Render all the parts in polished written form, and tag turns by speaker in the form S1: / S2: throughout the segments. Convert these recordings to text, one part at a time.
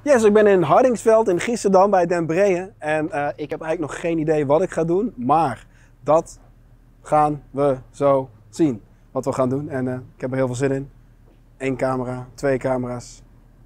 S1: Yes, ik ben in Hardingsveld in Giessendam bij Den Breeën. En ik heb eigenlijk nog geen idee wat ik ga doen. Maar dat gaan we zo zien. Wat we gaan doen. En ik heb er heel veel zin in. 1 camera, 2 camera's.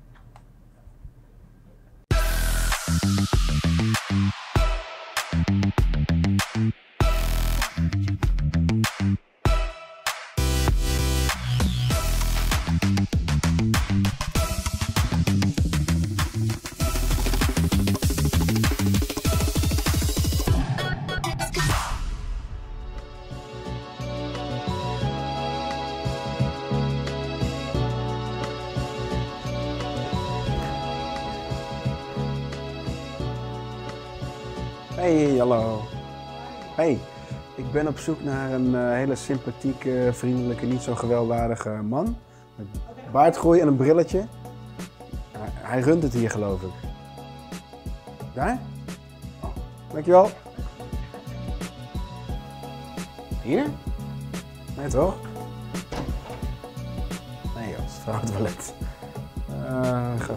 S1: Hey, hallo. Hey, ik ben op zoek naar een hele sympathieke, vriendelijke, niet zo gewelddadige man. Met baardgroei en een brilletje. Hij runt het hier, geloof ik. Daar? Oh, dankjewel. Hier? Nee, toch? Nee, joh, het is het vrouwentoilet. Ga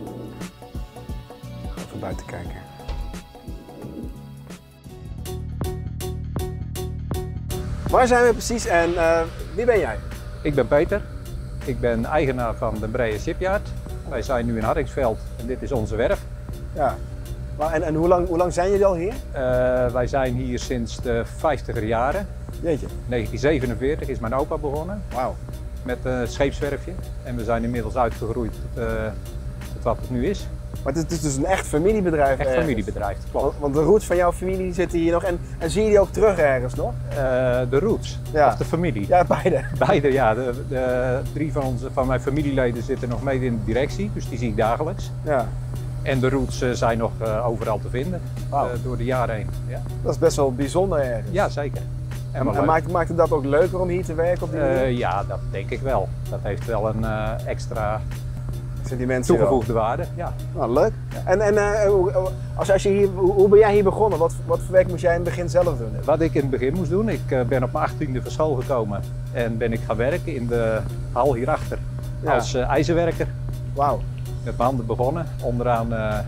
S1: even buiten kijken. Waar zijn we precies en wie ben jij?
S2: Ik ben Peter. Ik ben eigenaar van Den Breeën Shipyard. Wij zijn nu in Hardingsveld en dit is onze werf.
S1: Ja. En hoe lang zijn jullie al hier?
S2: Wij zijn hier sinds de 50er jaren.
S1: Jeetje.
S2: 1947 is mijn opa begonnen.
S1: Wauw.
S2: Met een scheepswerfje. En we zijn inmiddels uitgegroeid tot wat het nu is.
S1: Maar het is dus een echt familiebedrijf.
S2: Echt familiebedrijf, klopt.
S1: Want de roots van jouw familie zitten hier nog. En zie je die ook terug ergens nog?
S2: De roots,
S1: Ja.
S2: of de familie.
S1: Ja, beide.
S2: Beide, ja. De 3 van mijn familieleden zitten nog mee in de directie, dus die zie ik dagelijks.
S1: Ja.
S2: En de roots zijn nog overal te vinden, door de jaren heen. Ja,
S1: Dat is best wel bijzonder ergens.
S2: ja zeker.
S1: En maakt het dat ook leuker om hier te werken op die manier?
S2: Ja, dat denk ik wel. Dat heeft wel een extra
S1: Sentimentie
S2: toegevoegde waarde. Ja.
S1: Nou, leuk.
S2: Ja.
S1: En als je hier, hoe ben jij hier begonnen? Wat voor werk moest jij in het begin zelf doen?
S2: Wat ik in het begin moest doen, ik ben op mijn 18e van school gekomen en ben ik gaan werken in de hal hierachter als ijzerwerker.
S1: Wauw.
S2: Met mijn handen begonnen, onderaan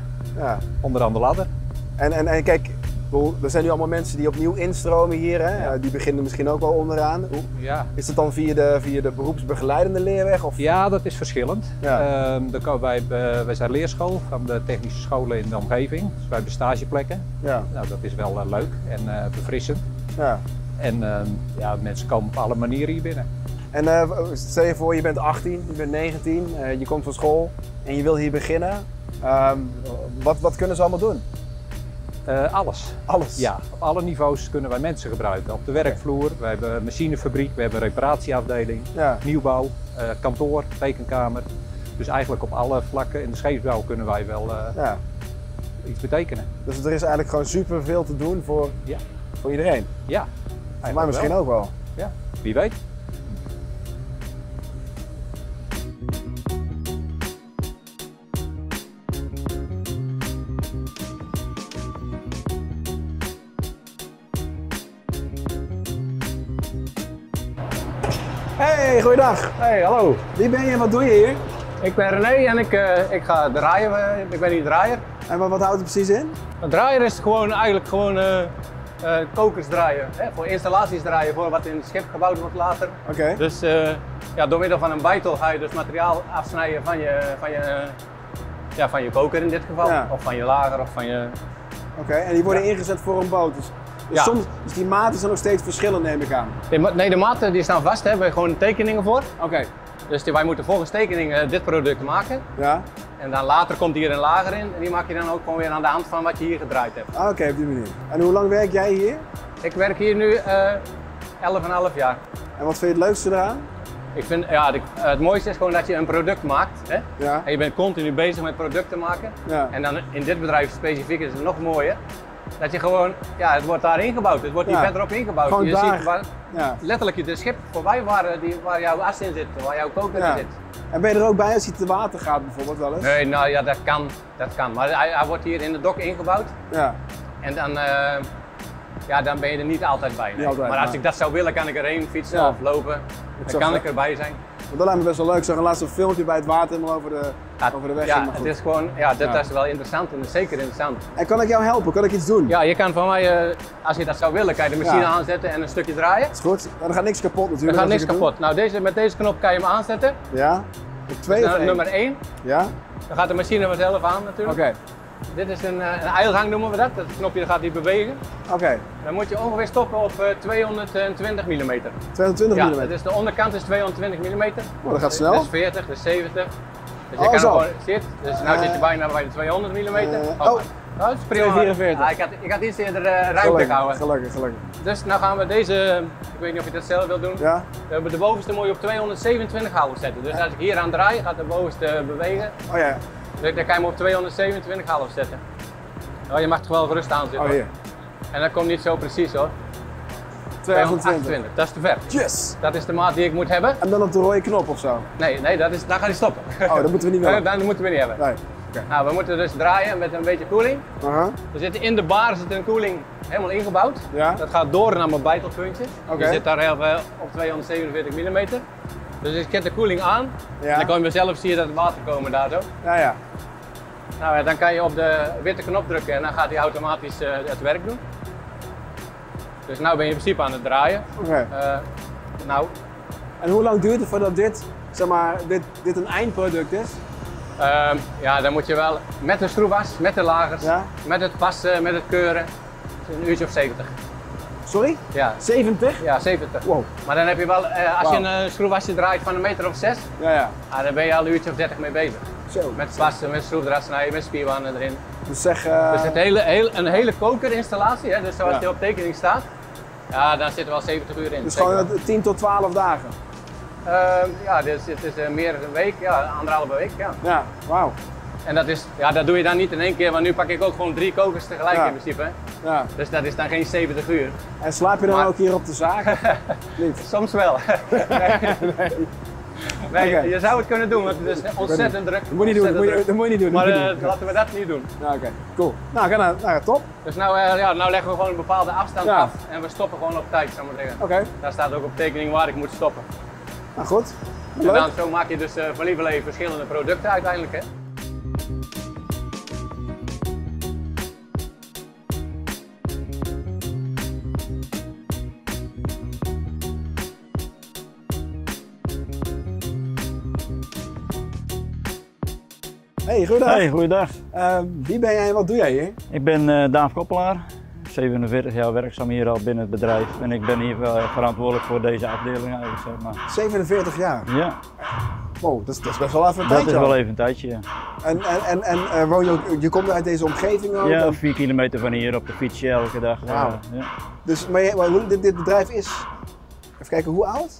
S2: de ladder.
S1: En kijk, er zijn nu allemaal mensen die opnieuw instromen hier. Hè?
S2: Ja.
S1: Die beginnen misschien ook wel onderaan.
S2: Ja.
S1: Is het dan via de beroepsbegeleidende leerweg? Of?
S2: Ja, dat is verschillend.
S1: Ja.
S2: Wij zijn leerschool van de technische scholen in de omgeving. Dus wij hebben stageplekken.
S1: Ja.
S2: Nou, dat is wel leuk en befrissend.
S1: Ja.
S2: En mensen komen op alle manieren hier binnen.
S1: En stel je voor, je bent 18, je bent 19, je komt van school en je wil hier beginnen. Wat kunnen ze allemaal doen?
S2: Alles.
S1: Alles?
S2: Ja, op alle niveaus kunnen wij mensen gebruiken. Op de werkvloer, we hebben een machinefabriek, we hebben een reparatieafdeling,
S1: Ja.
S2: nieuwbouw, kantoor, tekenkamer. Dus eigenlijk op alle vlakken in de scheepsbouw kunnen wij wel
S1: Ja.
S2: iets betekenen.
S1: Dus er is eigenlijk gewoon super veel te doen voor iedereen.
S2: Ja.
S1: Voor mij misschien ook wel.
S2: Ja, wie weet.
S1: Hey, goeiedag.
S3: Hey, hallo.
S1: Wie ben je en wat doe je hier?
S3: Ik ben René en ik ga draaien. Ik ben hier draaier.
S1: En wat houdt het precies in?
S3: Een draaier is eigenlijk gewoon kokers draaien. Hè? Voor installaties draaien, voor wat in het schip gebouwd wordt later.
S1: Oké.
S3: Dus door middel van een beitel ga je dus materiaal afsnijden van je koker in dit geval.
S1: Ja.
S3: Of van je lager of van je...
S1: Oké, en die worden ingezet voor een boot. Dus
S3: Ja.
S1: soms is die maten zijn nog steeds verschillend, neem ik aan.
S3: Nee, de maten die staan vast, daar hebben we gewoon tekeningen voor.
S1: Oké.
S3: Dus wij moeten volgens tekeningen dit product maken.
S1: Ja.
S3: En dan later komt hier een lager in en die maak je dan ook gewoon weer aan de hand van wat je hier gedraaid hebt.
S1: Oké, op die manier. En hoe lang werk jij hier?
S3: Ik werk hier nu 11,5 jaar.
S1: En wat vind je het leukste eraan?
S3: Ik vind, het mooiste is gewoon dat je een product maakt. Hè?
S1: Ja.
S3: En je bent continu bezig met producten maken.
S1: Ja.
S3: En dan in dit bedrijf specifiek is het nog mooier. Dat je gewoon, het wordt daar ingebouwd. Het wordt hier
S1: Ja.
S3: verderop ingebouwd.
S1: Gewoon
S3: je
S1: daar.
S3: ziet waar,
S1: Ja.
S3: letterlijk de schip voorbij waar jouw as in zit, waar jouw koker in zit.
S1: En ben je er ook bij als hij te water gaat bijvoorbeeld wel eens?
S3: Nee, nou ja, dat kan. Maar hij wordt hier in de dok ingebouwd.
S1: Ja.
S3: En dan ben je er niet altijd bij. Nee.
S1: Niet altijd,
S3: maar als
S1: maar-
S3: ik dat zou willen, kan ik erheen fietsen
S1: Ja.
S3: of lopen. Dan
S1: zou
S3: kan
S1: vet-
S3: ik erbij zijn.
S1: Want dat lijkt me best wel leuk. Ik zag laatst een filmpje bij het water helemaal over de weg.
S3: Ja, het is gewoon, dat is wel interessant en zeker interessant.
S1: En kan ik jou helpen? Kan ik iets doen?
S3: Ja, je kan van mij, als je dat zou willen, kan je de machine aanzetten en een stukje draaien.
S1: Is goed. Dan gaat niks kapot natuurlijk.
S3: Er gaat niks kapot. Nou, met deze knop kan je hem aanzetten.
S1: Ja. Op 2 of 1?
S3: Nummer 1.
S1: Ja.
S3: Dan gaat de machine vanzelf aan natuurlijk.
S1: Oké.
S3: Dit is een eilgang noemen we dat. Dat knopje gaat niet bewegen.
S1: Oké.
S3: Dan moet je ongeveer stoppen op 220 mm.
S1: 220
S3: Ja,
S1: mm?
S3: dat is de onderkant is 220 mm.
S1: Oh, dat gaat snel.
S3: Dat is 40, dat is 70. Dus je
S1: Oh,
S3: kan
S1: zo.
S3: gewoon zitten. Dus nu zit je bijna bij de 200 mm.
S1: Oh.
S3: Dat is prima.
S1: 244.
S3: Ik had iets eerder ruimte gehouden.
S1: Gelukkig.
S3: Dus nu gaan we deze, ik weet niet of je dat zelf wilt doen.
S1: Ja.
S3: We hebben de bovenste mooi op 227 houden zetten. Dus als ik hier aan draai, gaat de bovenste bewegen.
S1: Oh ja.
S3: Dan kan je hem op 227 half zetten. Oh, je mag toch wel gerust aan zitten.
S1: Oh hier.
S3: En dat komt niet zo precies hoor.
S1: 228.
S3: Dat is te ver.
S1: Yes.
S3: Dat is de maat die ik moet hebben.
S1: En dan op de rode knop of zo?
S3: Nee, daar gaat hij stoppen.
S1: Oh, dat moeten we niet willen.
S3: Dat moeten we niet hebben.
S1: Nee. Okay.
S3: Nou, we moeten dus draaien met een beetje koeling.
S1: Aha.
S3: We zitten in de bar zit een koeling helemaal ingebouwd.
S1: Ja.
S3: Dat gaat door naar mijn bijtelpuntje.
S1: Oké.
S3: Die zit daar op 247 mm. Dus ik zet de koeling aan.
S1: Ja.
S3: En dan kan je zelf zie je dat het water komen daar zo.
S1: Ja.
S3: Nou ja, dan kan je op de witte knop drukken en dan gaat hij automatisch het werk doen. Dus nu ben je in principe aan het draaien.
S1: Oké.
S3: Nou,
S1: En hoe lang duurt het voordat dit, zeg maar, dit een eindproduct is?
S3: ja, dan moet je wel met de schroefwas, met de lagers,
S1: Ja.
S3: met het passen, met het keuren, een uurtje of 70.
S1: Sorry?
S3: Ja,
S1: 70?
S3: ja 70.
S1: Wow.
S3: Maar dan heb je wel, als je
S1: Wauw.
S3: een schroefwasje draait van 1,6 meter,
S1: Ja.
S3: dan ben je al een uurtje of 30 mee bezig.
S1: Zo.
S3: Met passen, met schroefdraad snijden, met spierwannen erin.
S1: Dus zeg...
S3: Dus het een hele kokerinstallatie, hè, dus zoals
S1: Ja.
S3: die op tekening staat, ja, daar zitten wel 70 uur in.
S1: dus
S3: zeker
S1: gewoon
S3: wel.
S1: 10 tot 12 dagen?
S3: Ja, dus het is meer dan een week, ja, anderhalve week. Ja.
S1: Ja, wauw.
S3: En dat doe je dan niet in één keer, want nu pak ik ook gewoon 3 kokers tegelijk
S1: Ja.
S3: in principe. Hè.
S1: Ja.
S3: Dus dat is dan geen 70 uur.
S1: En slaap je dan
S3: Maar-
S1: ook hier op de zaak? Niet?
S3: Soms wel. Nee,
S1: Oké.
S3: je zou het kunnen doen, want het is ontzettend druk.
S1: Dat moet je niet doen, dat moet je niet doen.
S3: Maar
S1: dat moet je niet doen.
S3: laten we dat niet doen.
S1: Ja, oké, cool. Nou, top.
S3: Dus nou leggen we gewoon een bepaalde afstand
S1: Ja.
S3: af en we stoppen gewoon op tijd, zou ik maar zeggen.
S1: Oké,
S3: Daar staat ook op tekening waar ik moet stoppen.
S1: nou goed.
S3: En
S1: Leuk.
S3: dan zo maak je dus van lieverlee verschillende producten uiteindelijk. Hè.
S1: Hey, goedendag.
S4: Hey, goeiedag.
S1: Wie ben jij en wat doe jij hier?
S4: Ik ben Daan Koppelaar, 47 jaar werkzaam hier al binnen het bedrijf en ik ben hier verantwoordelijk voor deze afdeling eigenlijk, zeg maar.
S1: 47 jaar.
S4: Ja,
S1: Wow, dat is best wel even een
S4: dat
S1: tijdje
S4: is
S1: al.
S4: wel even een tijdje. Ja,
S1: En woon je ook, je komt uit deze omgeving ook?
S4: ja
S1: En-
S4: 4 kilometer van hier op de fietsje elke dag.
S1: Wauw.
S4: Ja.
S1: Dus, maar hoe dit bedrijf is, even kijken, hoe oud?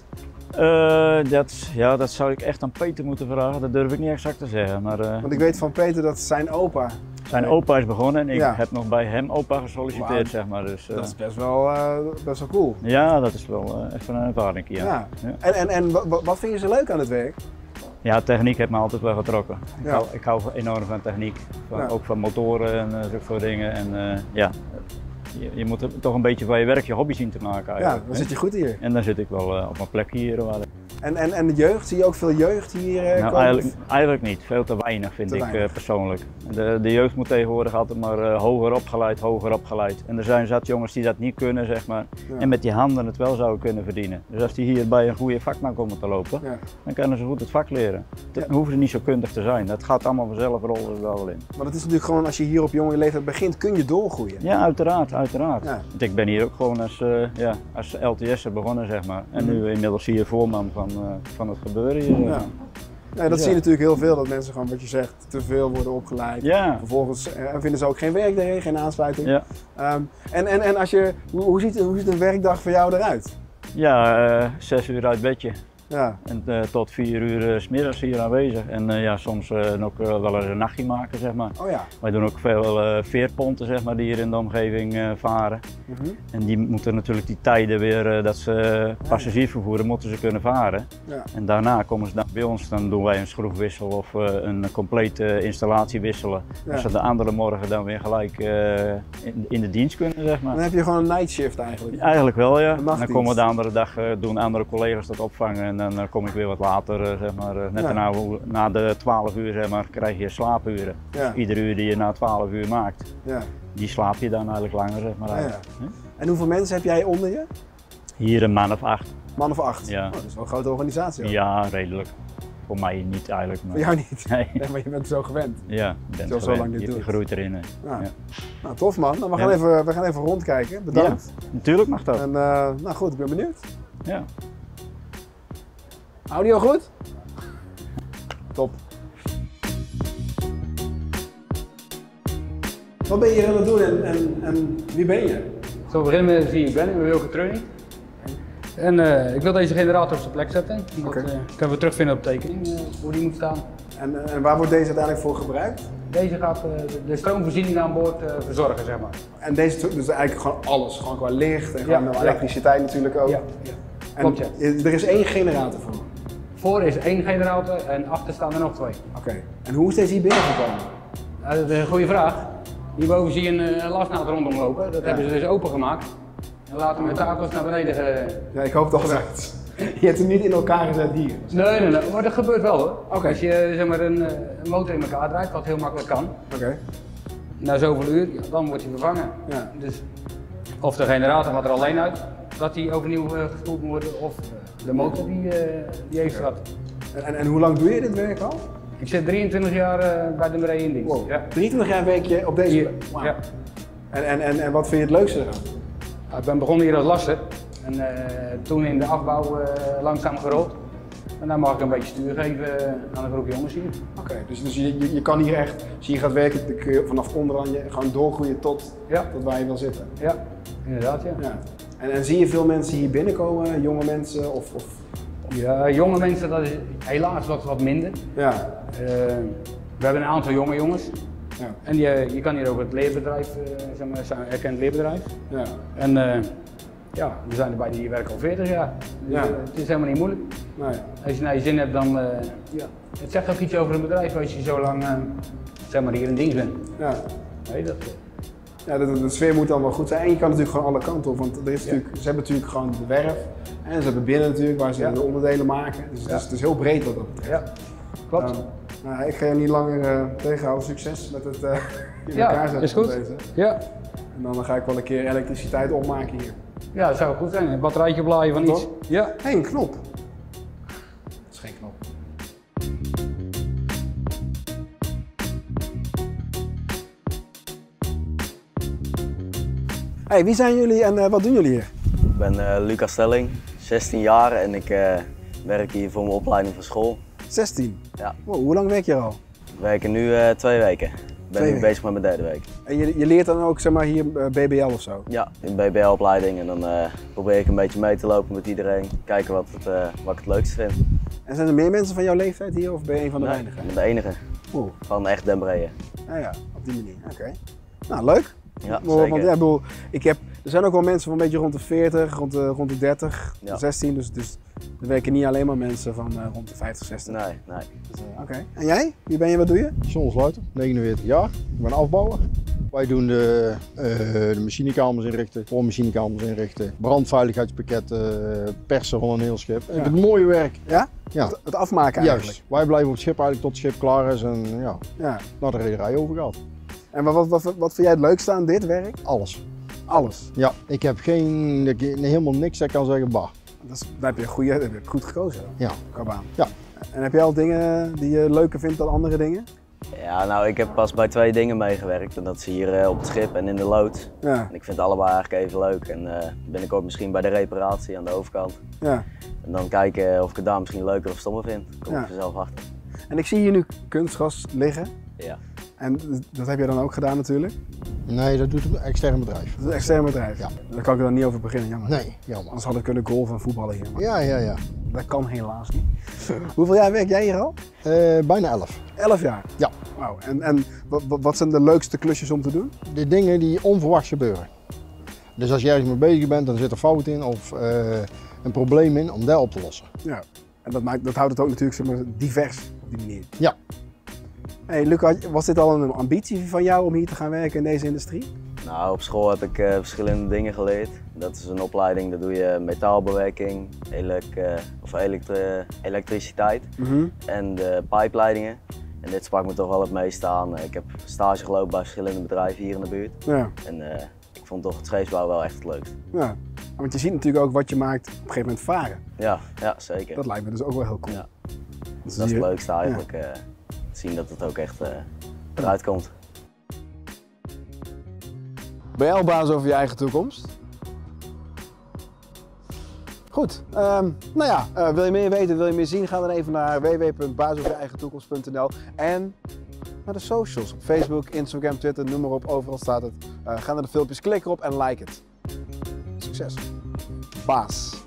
S4: Dat zou ik echt aan Peter moeten vragen, dat durf ik niet exact te zeggen. Maar
S1: Want ik weet van Peter dat zijn opa,
S4: zijn opa is begonnen en ik
S1: Ja.
S4: heb nog bij hem opa gesolliciteerd,
S1: Wauw.
S4: zeg maar. Dus,
S1: dat is best wel cool.
S4: ja, dat is wel even een ervaring. Ja.
S1: Ja.
S4: Ja.
S1: En wat vind je zo leuk aan het werk?
S4: Ja, techniek heeft me altijd wel getrokken.
S1: Ja.
S4: Ik hou enorm van techniek,
S1: Ja.
S4: ook van motoren en zulke soort dingen. En ja, je moet er toch een beetje van je werk je hobby zien te maken
S1: Ja,
S4: eigenlijk.
S1: dan zit je goed hier.
S4: En dan zit ik wel op mijn plek hier.
S1: En de jeugd, zie je ook veel jeugd hier
S4: Nou,
S1: komen?
S4: eigenlijk niet, veel te weinig vind
S1: Te
S4: ik
S1: weinig.
S4: Persoonlijk. De jeugd moet tegenwoordig altijd maar hoger opgeleid. En er zijn zat jongens die dat niet kunnen, zeg maar.
S1: Ja.
S4: En met die handen het wel zouden kunnen verdienen. Dus als die hier bij een goede vakman komen te lopen,
S1: Ja.
S4: dan kunnen ze goed het vak leren. Dan hoeven ze niet zo kundig te zijn. Dat gaat allemaal vanzelf, rollen ze wel in.
S1: Maar het is natuurlijk gewoon, als je hier op jonge leeftijd begint, kun je doorgroeien.
S4: Ja, uiteraard.
S1: Ja.
S4: Want ik ben hier ook gewoon als LTS'er begonnen, zeg maar. En nu inmiddels hier voorman van het gebeuren hier.
S1: Ja. Nee, dat
S4: Ja.
S1: zie je natuurlijk heel veel, dat mensen gewoon, wat je zegt, te veel worden opgeleid.
S4: Ja.
S1: Vervolgens vinden ze ook geen werk daarin, geen aansluiting.
S4: Ja.
S1: En als je, hoe ziet een werkdag voor jou eruit?
S4: Ja, 6 uur uit bedje.
S1: Ja,
S4: En tot 4 uur 's middags hier aanwezig. En soms nog wel eens een nachtje maken, zeg maar.
S1: oh ja.
S4: Wij doen ook veel veerponten, zeg maar, die hier in de omgeving varen.
S1: Mhm.
S4: En die moeten natuurlijk die tijden weer dat ze passagiers vervoeren, moeten ze kunnen varen.
S1: Ja.
S4: En daarna komen ze dan bij ons, dan doen wij een schroefwissel of een complete installatie wisselen.
S1: Ja.
S4: Dat ze de andere morgen dan weer gelijk in de dienst kunnen, zeg maar.
S1: Dan heb je gewoon een night shift eigenlijk.
S4: Eigenlijk wel, ja. Dan
S1: nachtdienst.
S4: komen we de andere dag, doen andere collega's dat opvangen en dan kom ik weer wat later, zeg maar, net na de 12 uur zeg maar, krijg je slaapuren.
S1: Ja.
S4: Iedere uur die je na 12 uur maakt,
S1: Ja.
S4: die slaap je dan eigenlijk langer. Zeg maar,
S1: Ja. En hoeveel mensen heb jij onder je?
S4: Hier een man of 8.
S1: Man of 8?
S4: Ja.
S1: Oh, dat is wel een grote organisatie hoor.
S4: Ja, redelijk. Voor mij niet eigenlijk. Maar...
S1: Voor jou niet?
S4: Nee.
S1: Nee, maar je bent zo gewend.
S4: Ja, ik ben
S1: Zo
S4: gewend.
S1: lang dit
S4: Je
S1: doet.
S4: groeit erin.
S1: Ja.
S4: Ja.
S1: Nou, tof man. Nou, we gaan even rondkijken. Bedankt.
S4: Ja, natuurlijk mag dat.
S1: En nou goed, ik ben benieuwd.
S4: Ja.
S1: Audio goed? Top. Wat ben je hier aan het doen en wie ben je?
S5: Zo beginnen met wie ik ben Wilke Treuning. En ik wil deze generator op zijn plek zetten.
S1: Oké.
S5: Kunnen we terugvinden op de tekening hoe die moet staan.
S1: En waar wordt deze uiteindelijk voor gebruikt?
S5: Deze gaat de stroomvoorziening aan boord verzorgen, zeg maar.
S1: En deze dus eigenlijk gewoon alles, gewoon qua licht en gewoon
S5: Ja.
S1: elektriciteit natuurlijk ook.
S5: Ja, ja.
S1: En
S5: Klopt, ja.
S1: er is één generator voor.
S5: Voor is 1 generator en achter staan er nog 2.
S1: Oké. En hoe is deze hier binnengekomen?
S5: Dat is een goede vraag. Hierboven zie je een lasnaad rondom lopen. Dat hebben ze dus opengemaakt. En later met takels naar beneden.
S1: Ja, ik hoop toch dat. Je hebt hem niet in elkaar gezet hier.
S5: Nee, maar dat gebeurt wel hoor.
S1: Oké.
S5: Als je zeg maar, een motor in elkaar draait, wat heel makkelijk kan.
S1: Oké.
S5: Na zoveel uur, ja, dan wordt hij vervangen.
S1: Ja.
S5: Dus of de generator gaat er alleen uit, dat die overnieuw gespoeld moet worden, of de motor die heeft wat.
S1: En hoe lang doe je dit werk al?
S5: Ik zit 23 jaar bij de Maree in dienst.
S1: Wow.
S5: Ja.
S1: 23 jaar werk je op deze
S5: Hier.
S1: plek? Wauw.
S5: Ja.
S1: En wat vind je het leukste eraan?
S5: Nou, ik ben begonnen hier als lasser en toen in de afbouw langzaam gerold. En dan mag ik een beetje stuur geven aan een groep jongens hier.
S1: Oké, dus je kan hier echt, als je hier gaat werken, dan kun je vanaf onderaan je gewoon doorgroeien tot waar je wil zitten.
S5: Ja, inderdaad ja.
S1: Ja. En zie je veel mensen hier binnenkomen, jonge mensen of...
S5: Ja, jonge mensen, dat is helaas wat minder.
S1: Ja.
S5: We hebben een aantal jonge jongens.
S1: Ja.
S5: En je kan hier ook het leerbedrijf, zeg maar, een erkend leerbedrijf.
S1: Ja.
S5: En ja, we zijn erbij die werken al 40 jaar. Dus,
S1: Ja.
S5: het is helemaal niet moeilijk.
S1: Nee.
S5: Als je naar je zin hebt, dan ja. Het zegt ook iets over een bedrijf als je zo lang zeg maar, hier in dienst bent.
S1: Ja.
S5: Nee, dat,
S1: Ja, de sfeer moet dan wel goed zijn. En je kan natuurlijk gewoon alle kanten op, want er is natuurlijk, ze hebben natuurlijk gewoon de werf. En ze hebben binnen natuurlijk, waar ze de onderdelen maken. Dus het is heel breed wat dat betreft.
S5: ja, klopt.
S1: Nou, ik ga je niet langer tegenhouden. Succes met het in
S5: Ja,
S1: elkaar zetten
S5: is goed.
S1: van deze.
S5: Ja.
S1: En dan ga ik wel een keer elektriciteit opmaken hier.
S5: Ja, dat zou goed zijn. Een batterijtje oplaaien van
S1: Toch?
S5: iets. Ja.
S1: Hé, een knop. Dat is geen knop. Hey, wie zijn jullie en wat doen jullie hier?
S6: Ik ben Lucas Stelling, 16 jaar en ik werk hier voor mijn opleiding van school.
S1: 16?
S6: Ja.
S1: Wow, hoe lang werk je er al?
S6: Ik werk er nu 2 weken. Ik ben nu bezig met mijn 3e week.
S1: En je leert dan ook zeg maar, hier BBL of zo?
S6: Ja, in BBL-opleiding en dan probeer ik een beetje mee te lopen met iedereen. Kijken wat ik het leukste vind.
S1: En zijn er meer mensen van jouw leeftijd hier of ben je een van de
S6: Nee,
S1: weinigen?
S6: ik ben de enige.
S1: Oeh,
S6: Van echt Den Breeën.
S1: ja, op die manier. Oké. Nou, leuk.
S6: Ja,
S1: Want
S6: zeker.
S1: ja, ik bedoel, er zijn ook wel mensen van een beetje rond de 40, rond de 30,
S6: Ja.
S1: 16. Dus er werken niet alleen maar mensen van rond de 50, 60.
S6: Nee.
S1: Dus, Oké. En jij? Wie ben je, wat doe je?
S7: John Sluiter, 49 jaar. Ik ben afbouwer. Wij doen de machinekamers inrichten, voormachinekamers inrichten, brandveiligheidspakketten, persen van een heel schip. En het mooie werk.
S1: Ja?
S7: Ja,
S1: Het afmaken eigenlijk.
S7: juist. Wij blijven op het schip eigenlijk tot het schip klaar is en ja,
S1: Ja.
S7: naar de rederij overgaat.
S1: En wat vind jij het leukste aan dit werk?
S7: Alles.
S1: Alles.
S7: Ja, ik heb helemaal niks dat ik kan zeggen, bah.
S1: Daar heb je goed gekozen
S7: Ja.
S1: qua baan.
S7: Ja.
S1: En heb jij al dingen die je leuker vindt dan andere dingen?
S6: Ja, nou ik heb pas bij 2 dingen meegewerkt en dat is hier op het schip en in de lood.
S1: Ja.
S6: En ik vind het allebei eigenlijk even leuk en binnenkort misschien bij de reparatie aan de overkant.
S1: Ja.
S6: En dan kijken of ik het daar misschien leuker of stommer vind. Daar kom
S1: Ja.
S6: ik vanzelf achter.
S1: En ik zie hier nu kunstgras liggen.
S6: Ja.
S1: En dat heb jij dan ook gedaan natuurlijk?
S7: Nee, dat doet een extern bedrijf.
S1: Dat is een extern bedrijf.
S7: Ja.
S1: Daar kan ik er dan niet over beginnen, jammer.
S7: Nee, jammer.
S1: Anders had ik kunnen golfen en voetballen hier. Maar
S7: Ja.
S1: dat kan helaas niet. Hoeveel jaar werk jij hier al?
S7: Bijna 11.
S1: 11 jaar?
S7: Ja.
S1: Wauw. En wat zijn de leukste klusjes om te doen?
S7: De dingen die onverwachts gebeuren. Dus als je ergens mee bezig bent, dan zit er fout in of een probleem in om dat op te lossen.
S1: Ja. En dat houdt het ook natuurlijk zeg maar, divers op die manier.
S7: Ja.
S1: Hey Luca, was dit al een ambitie van jou om hier te gaan werken in deze industrie?
S6: Nou, op school heb ik verschillende dingen geleerd. Dat is een opleiding, dat doe je metaalbewerking, elektriciteit en de pijpleidingen. En dit sprak me toch wel het meest aan. Ik heb stage gelopen bij verschillende bedrijven hier in de buurt.
S1: Ja.
S6: En ik vond toch het scheepsbouw wel echt het leukst.
S1: Ja. Want je ziet natuurlijk ook wat je maakt op een gegeven moment varen.
S6: Ja, zeker.
S1: Dat lijkt me dus ook wel heel cool.
S6: Ja.
S1: Dus
S6: Dat is het leukste eigenlijk. Te zien dat het ook echt eruit komt.
S1: Ben jij al baas over je eigen toekomst? Goed, nou ja, wil je meer weten, wil je meer zien, ga dan even naar www.baasoverjeigentoekomst.nl en naar de socials op Facebook, Instagram, Twitter, noem maar op, overal staat het. Ga naar de filmpjes, klik erop en like het. Succes. Baas.